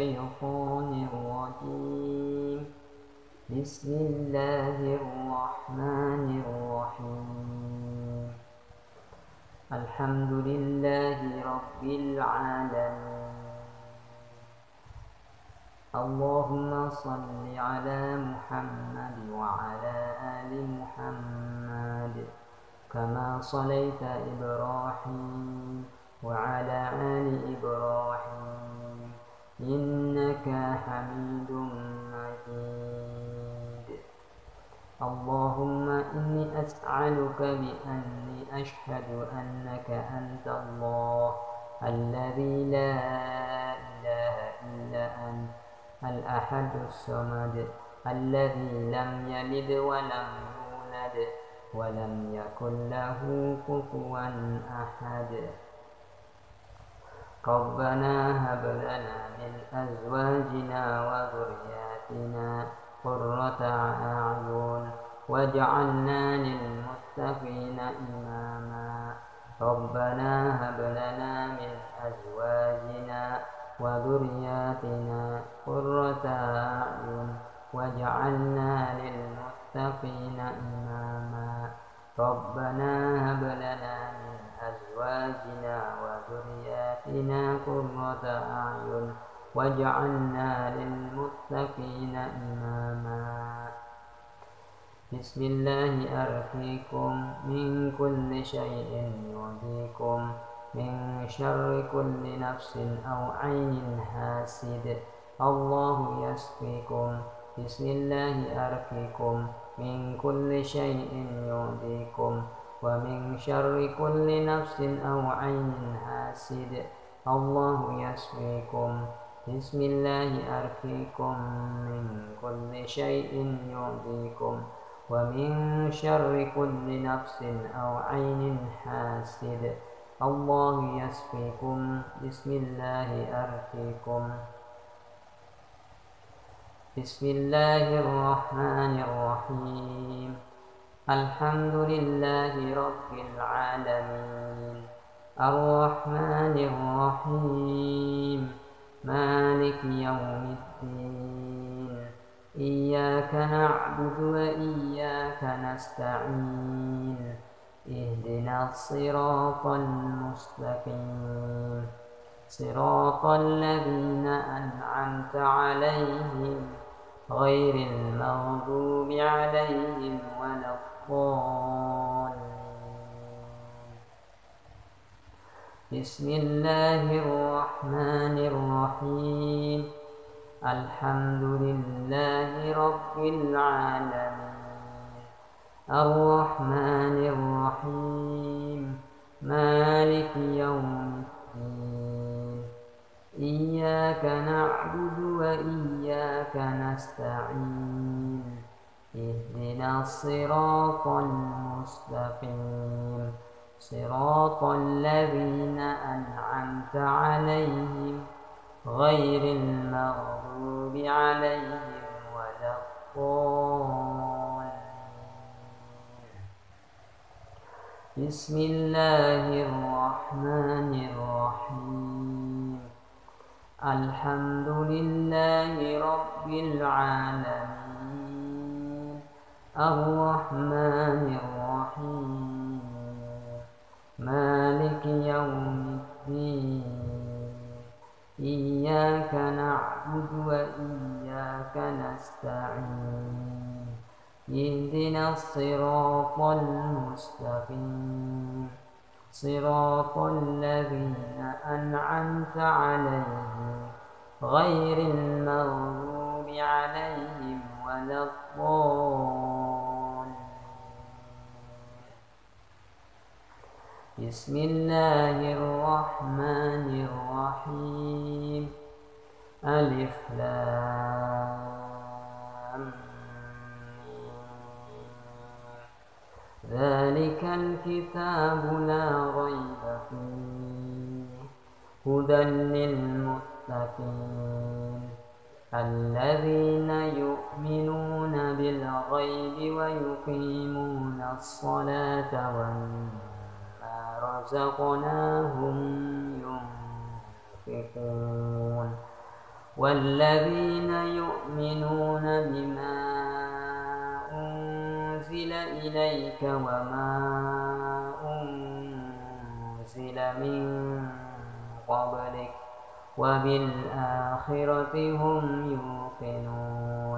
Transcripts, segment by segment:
الشيطان الرجيم. بسم الله الرحمن الرحيم. الحمد لله رب العالمين. اللهم صل على محمد وعلى آل محمد كما صليت إبراهيم وعلى آل إبراهيم إنك حميد مجيد. اللهم إني أسألك بأني أشهد أنك أنت الله الذي لا إله إلا أنت الأحد الصمد الذي لم يلد ولم يولد ولم يكن له كفوا أحد. ربنا هب لنا من أزواجنا وذرياتنا قرة أعين واجعلنا للمتقين إماما. ربنا هب لنا من أزواجنا وذرياتنا قرة أعين واجعلنا للمتقين إماما. ربنا هب لنا من أزواجنا وذرياتنا قرة أعين واجعلنا للمتقين إماما. بسم الله أرقيكم من كل شيء يؤذيكم من شر كل نفس أو عين حاسد الله يسقيكم. بسم الله أرقيكم من كل شيء يؤذيكم ومن شر كل نفس أو عين حاسد الله يسقيكم. بسم الله أرقيكم من كل شيء يؤذيكم ومن شر كل نفس أو عين حاسد الله يسقيكم. بسم الله أرقيكم. بسم الله الرحمن الرحيم. الحمد لله رب العالمين الرحمن الرحيم مالك يوم الدين إياك نعبد وإياك نستعين اهدنا الصراط المستقيم صراط الذين أنعمت عليهم غير المغضوب عليهم ولا الضالين. بسم الله الرحمن الرحيم. الحمد لله رب العالمين الرحمن الرحيم مالك يوم الدين إياك نعبد وإياك نستعين اهدنا الصراط المستقيم صراط الذين أنعمت عليهم غير المغضوب عليهم ولا الضالين. بسم الله الرحمن الرحيم. الحمد لله رب العالمين الرحمن الرحيم مالك يوم الدين إياك نعبد وإياك نستعين اهدنا الصراط المستقيم صراط الذين أنعمت عليهم غير المغضوب عليهم ولا الضالين. بسم الله الرحمن الرحيم. ألف لام ذلك الكتاب لا ريب فيه هدى للمتقين الذين يؤمنون بالغيب ويقيمون الصلاة ومما رزقناهم ينفقون والذين يؤمنون بما أنزل إليك وما أنزل من قبلك وبالآخرة هم يوقنون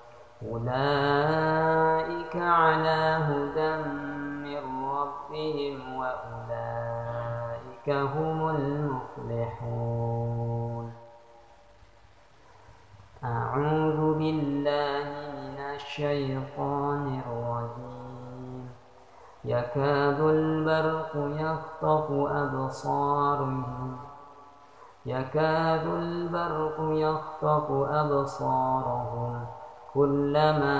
أولئك على هدى من ربهم وأولئك هم المفلحون. أعوذ بالله من الشيطان الرجيم. يكاد البرق يخطف أبصارهم كلما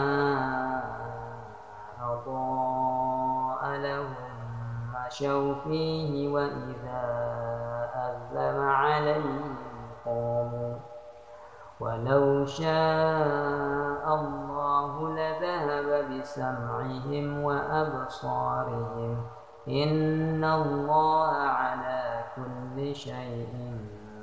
أضاء لهم مشوا فيه وإذا أظلم عليهم قاموا ولو شاء الله لذهب بسمعهم وأبصارهم إن الله على كل شيء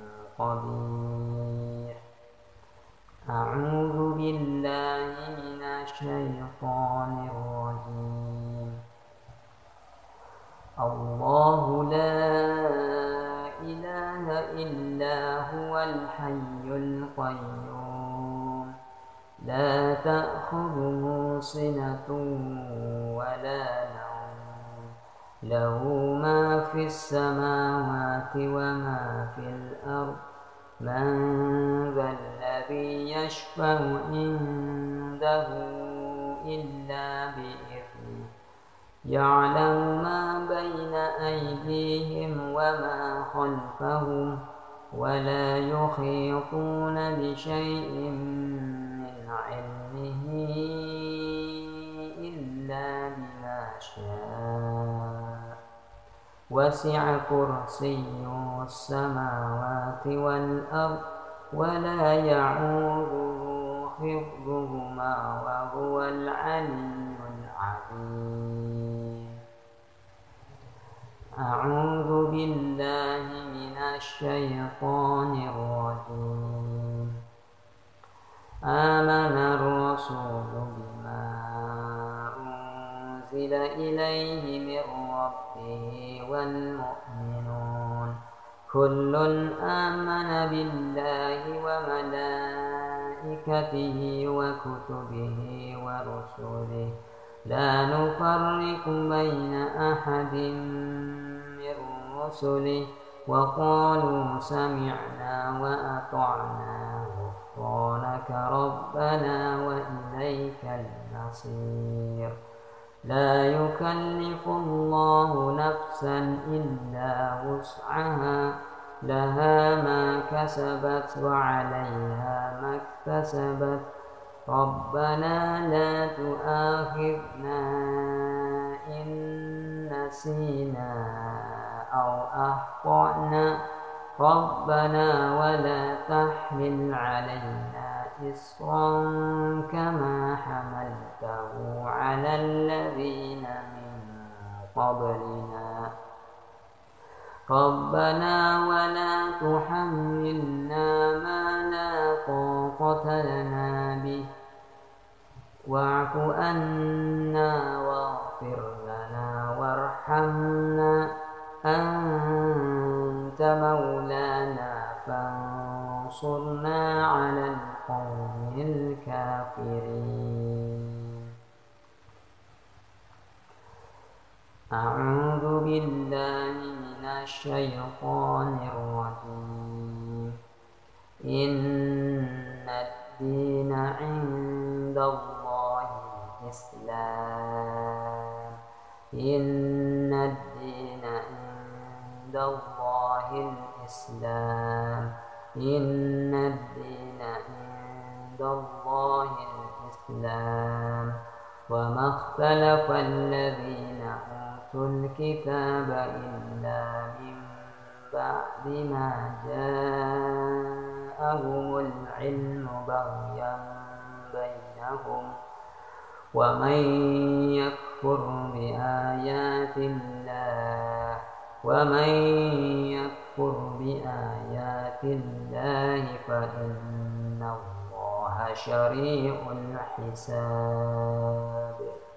قدير. أعوذ بالله من الشيطان الرجيم. الله لا إله إلا هو الحي القيوم لا تأخذه سنة ولا نوم له ما في السماوات وما في الأرض من ذا الذي يشفع عنده إلا بإذنه يعلم ما بين أيديهم وما خلفهم ولا يحيطون بشيء من علمه إلا بما شاء وسع كرسيه السماوات والأرض ولا يعوده حفظهما وهو العلي العظيم. أعوذ بالله من الشيطان الرجيم. آمن الرسول بما أنزل إليه من ربه والمؤمنون كل آمن بالله وملائكته وكتبه ورسله لا نفرق بين أحد من رسله وقالوا سمعنا وأطعنا غفرانك ربنا وإليك المصير. لا يكلف الله نفسا إلا وسعها لها ما كسبت وعليها ما اكتسبت ربنا لا تؤاخذنا إن نسينا أو أخطأنا ربنا ولا تحمل علينا إصرا كما حملته على الذين من قبلنا ربنا ولا تحملنا ما لا طاقة لنا به واعف عنا واغفر لنا وارحمنا أنت مولانا فانصرنا على القوم الكافرين. أعوذ بالله من الشيطان الرجيم. إن الدين عند الله الإسلام إن الدين عند الله الإسلام إن الدين عند الله الإسلام وما اختلف الذين أوتوا الكتاب إلا من بعد ما جاءهم العلم بغيا بينهم ومن يكفر بآيات آيات الله فإن الله سريع الحساب.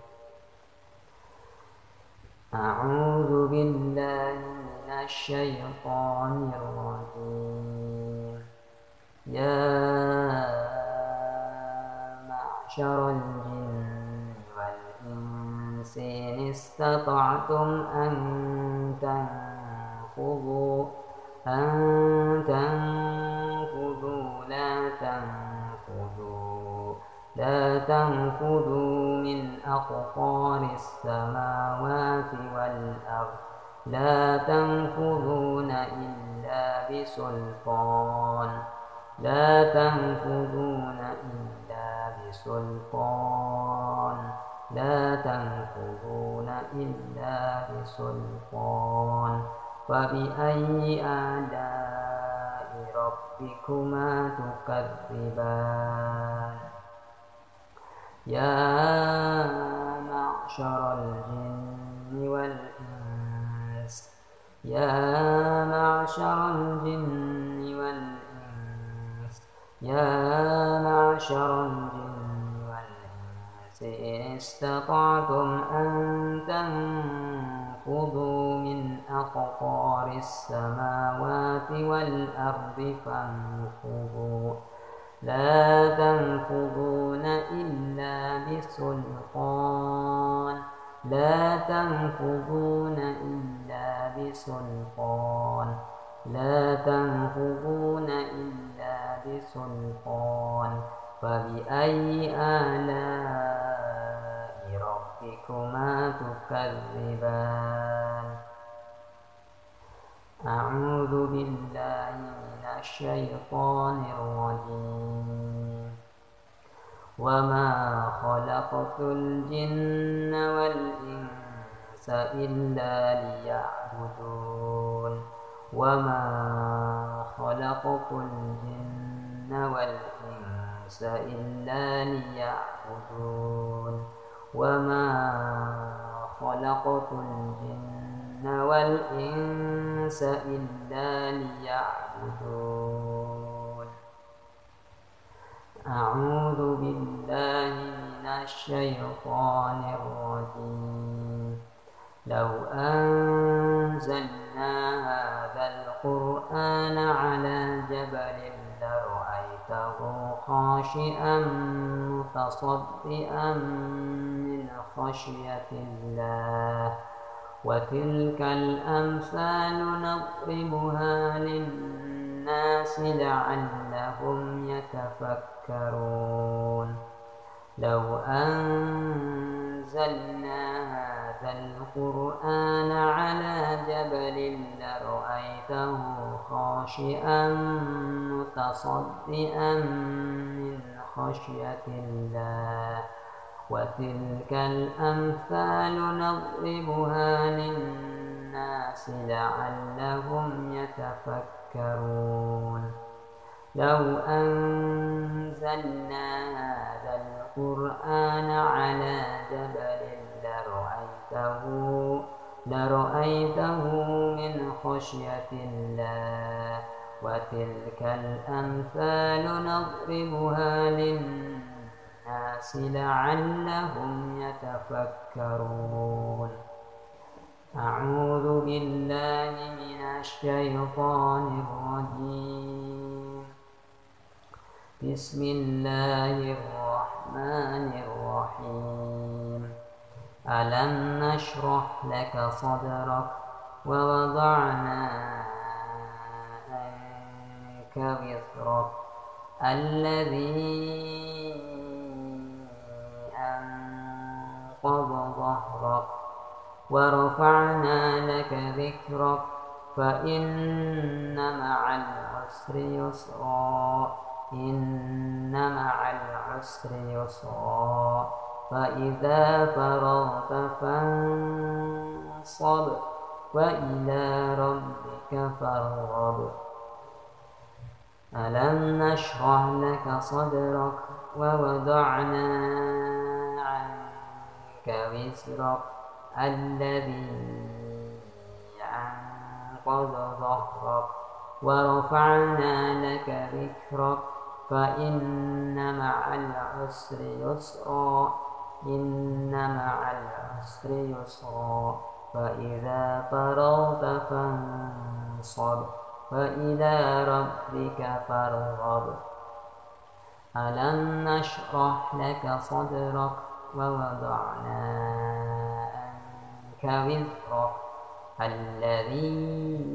أعوذ بالله من الشيطان الرجيم. يا معشر الجن والإنس إن استطعتم أن تنفذوا لا تنفذوا من أقطار السماوات والأرض لا تنفذون إلا بسلطان فبأي آلاء ربكما تكذبان. يا معشر الجن والإنس إن استطعتم أن تنفذوا من أقطار السماوات والأرض فانفذوا لا تنفذون إلا بسلطان فبأي آلاء ربكما تكذبان. أعوذ بالله من الشيطان الرجيم. وما خلقت الجن والإنس إلا ليعبدون. أعوذ بالله من الشيطان الرجيم. لو أنزلنا هذا القرآن على جبل لرأيته خاشعا متصدعا من خشية الله. وتلك الأمثال نضربها للناس لعلهم يتفكرون. لو أنزلنا هذا القرآن على جبل لرأيته خاشعا متصدعا من خشية الله. وتلك الأمثال نضربها للناس لعلهم يتفكرون. لو أنزلنا هذا القرآن على جبل لرأيته من خشية الله. وتلك الأمثال نضربها للناس لعلهم يتفكرون. أعوذ بالله من الشيطان الرجيم. بسم الله الرحمن الرحيم. ألم نشرح لك صدرك ووضعنا عنك وزرك الذي أنقض ظهرك ورفعنا لك ذكرك فإن مع العسر يسرا فإذا فرغت فانصب وإلى ربك فارغب. ألم نشرح لك صدرك ووضعنا عنك وزرك الذي أنقض ظهرك ورفعنا لك ذكرك فإن مع العسر يسرا إن مع العسر يسرا فإذا فرغت فانصب وإلى ربك فارغب ألم نشرح لك صدرك ووضعنا عنك وزرك الذي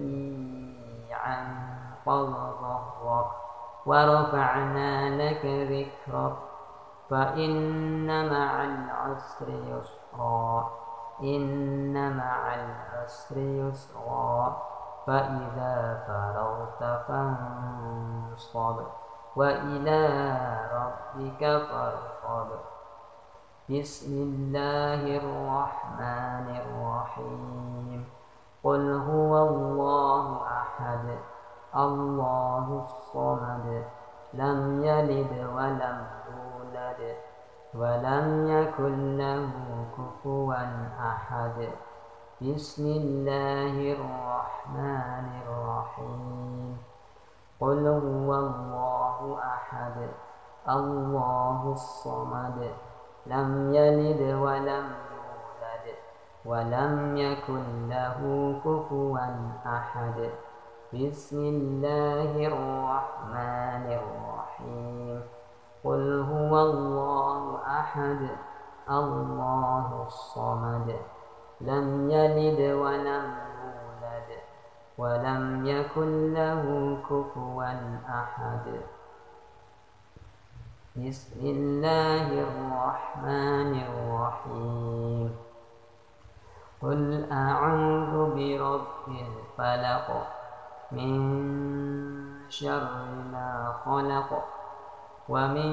أنقض ظهرك ورفعنا لك ذكرك فإن مع العسر يسرا إن مع العسر يسرا فإذا فرغت فانصب وإلى ربك فارغب بسم الله الرحمن الرحيم قل هو الله أحد الله الصمد لم يلد ولم يولد ولم يكن له كفوا أحد بسم الله الرحمن الرحيم قل هو الله أحد الله الصمد لم يلد ولم يولد ولم يكن له كفوا أحد بسم الله الرحمن الرحيم قل هو الله أحد الله الصمد لم يلد ولم يولد ولم يكن له كفوا أحد بسم الله الرحمن الرحيم قل أعوذ برب الفلق من شر ما خلق ومن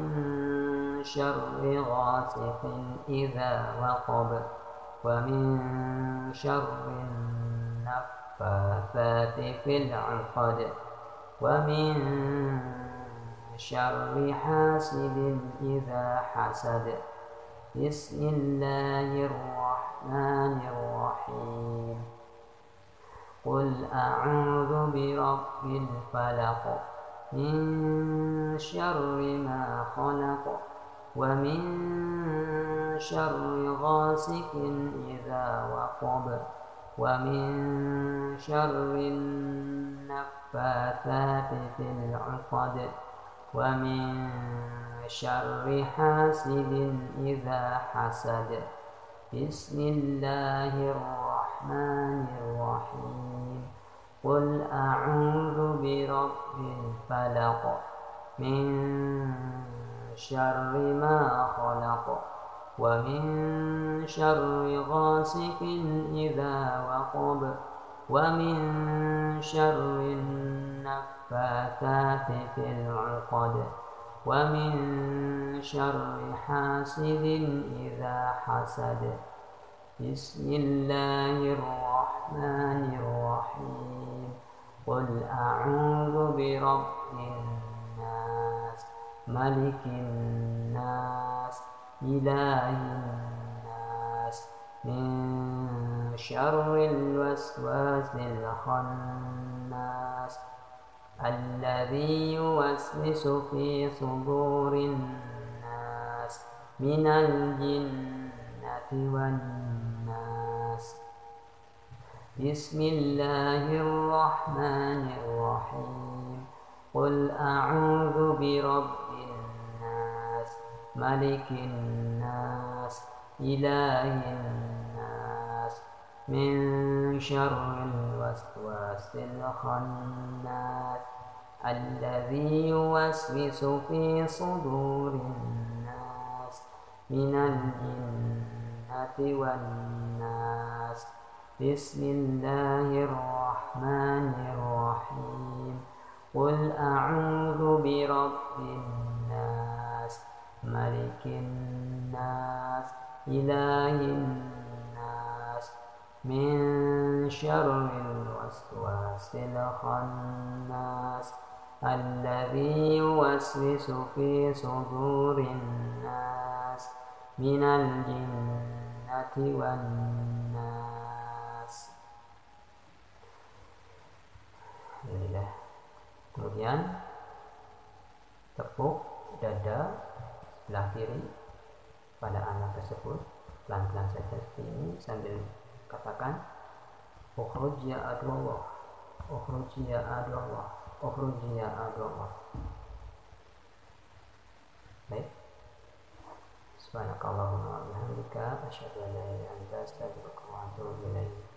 شر غاسق إذا وقب ومن شر النفاثات في العقد ومن شر حاسد إذا حسد بسم الله الرحمن الرحيم قل أعوذ برب الفلق من شر ما خلق ومن شر غاسق إذا وقب ومن شر النفاثات في العقد ومن شر حاسد إذا حسد بسم الله الرحمن الرحيم قل أعوذ برب الفلق من شر ما خلق ومن شر غاسق إذا وقب ومن شر النفاثات في العقد ومن شر حاسد إذا حسد بسم الله الرحمن الرحيم قل أعوذ برب الناس ملك الناس إله الناس من شر الوسواس الخناس الذي يوسوس في صدور الناس من الجنة والناس بسم الله الرحمن الرحيم قل أعوذ برب الناس ملك الناس إله الناس من شر الوسواس الخناس الذي يوسوس في صدور الناس من الجنة والناس بسم الله الرحمن الرحيم قل أعوذ برب الناس ملك الناس إله الناس من شر الوسواس الخناس الذي يوسوس في صدور الناس من الجنة والناس. kemudian tepuk dada sebelah kiri pada anak tersebut pelan-pelan saja seperti ini sambil katakan ukhruj ya adwallah, ukhruj ya adwallah, ukhruj ya adwallah. Baik. Subhanakallahumma wa bihamdika asyhadu an la ilaha illa anta astaghfiruka wa atubu ilaik.